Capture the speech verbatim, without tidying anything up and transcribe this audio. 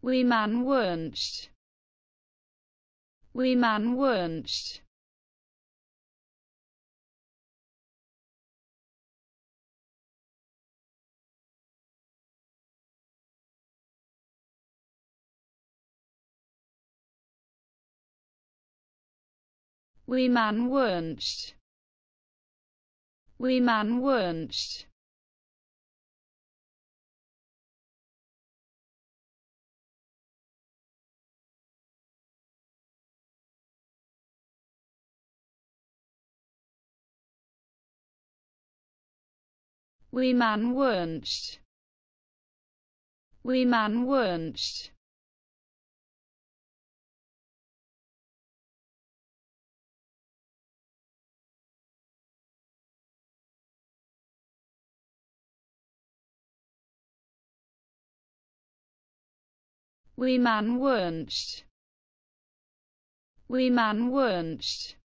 Wie man wünscht. Wie man wünscht. Wie man wünscht. Wie man wünscht. Wie man wünscht. Wie man wünscht. Wie man wünscht. Wie man wünscht.